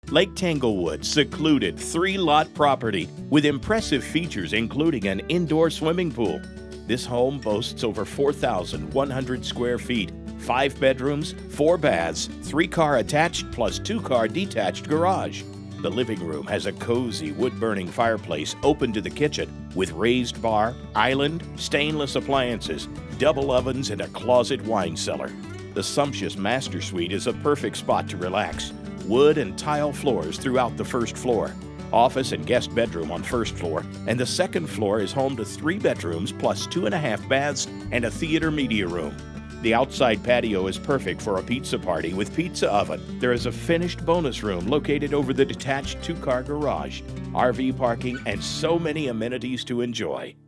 Lake Tanglewood Secluded 3-lot property with impressive features including an indoor swimming pool. This home boasts over 4,100 square feet, 5 bedrooms, 4 baths, 3-car attached plus 2-car detached garage. The living room has a cozy wood-burning fireplace open to the kitchen with raised bar, island, stainless appliances, double ovens, and a closet wine cellar. The Sumptuous Master Suite is a perfect spot to relax. Wood and tile floors throughout the first floor. Office and guest bedroom on first floor, and the second floor is home to 3 bedrooms plus 2.5 baths and a theater media room. The outside patio is perfect for a pizza party with pizza oven. There is a finished bonus room located over the detached 2-car garage, RV parking, and so many amenities to enjoy.